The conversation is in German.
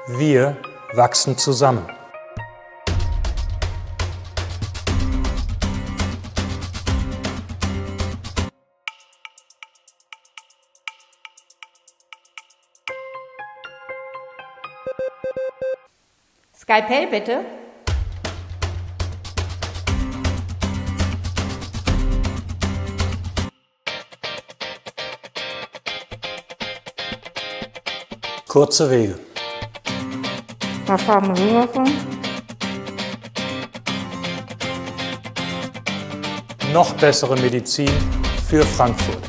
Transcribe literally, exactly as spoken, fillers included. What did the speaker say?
Wir wachsen zusammen. Skalpell bitte. Kurze Wege. Was haben Sie davon? Noch bessere Medizin für Frankfurt.